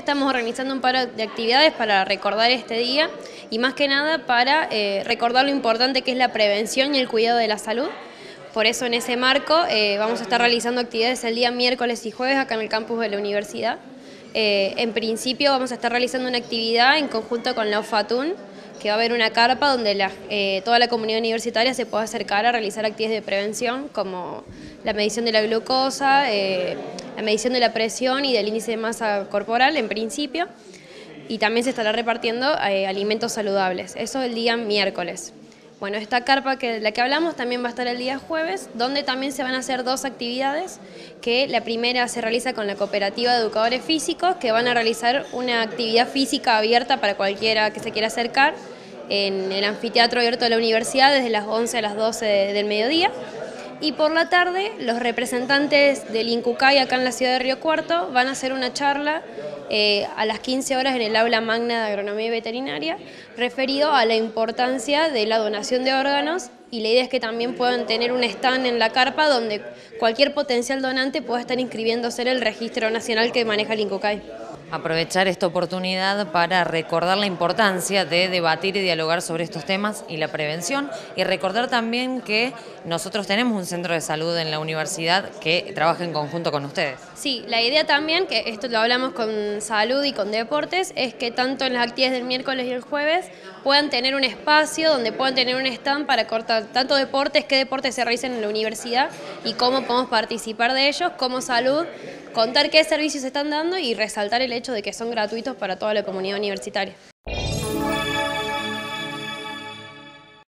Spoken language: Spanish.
estamos organizando un par de actividades para recordar este día y más que nada para recordar lo importante que es la prevención y el cuidado de la salud. Por eso en ese marco vamos a estar realizando actividades el día miércoles y jueves acá en el campus de la universidad. En principio vamos a estar realizando una actividad en conjunto con la UFATUN, que va a haber una carpa donde toda la comunidad universitaria se pueda acercar a realizar actividades de prevención como la medición de la glucosa, la medición de la presión y del índice de masa corporal en principio, y también se estará repartiendo alimentos saludables, eso el día miércoles. Bueno, esta carpa de la que hablamos también va a estar el día jueves, donde también se van a hacer dos actividades, que la primera se realiza con la Cooperativa de Educadores Físicos, que van a realizar una actividad física abierta para cualquiera que se quiera acercar en el anfiteatro abierto de la universidad desde las 11 a las 12 del mediodía. Y por la tarde, los representantes del INCUCAI acá en la ciudad de Río Cuarto van a hacer una charla a las 15 horas en el aula magna de agronomía y veterinaria, referido a la importancia de la donación de órganos, y la idea es que también puedan tener un stand en la carpa donde cualquier potencial donante pueda estar inscribiéndose en el registro nacional que maneja el INCUCAI. Aprovechar esta oportunidad para recordar la importancia de debatir y dialogar sobre estos temas y la prevención, y recordar también que nosotros tenemos un centro de salud en la universidad que trabaja en conjunto con ustedes. Sí, la idea también, que esto lo hablamos con salud y con deportes, es que tanto en las actividades del miércoles y el jueves puedan tener un espacio donde puedan tener un stand para cortar tanto deportes, qué deportes se realizan en la universidad y cómo podemos participar de ellos, como salud, contar qué servicios se están dando y resaltar el hecho de que son gratuitos para toda la comunidad universitaria.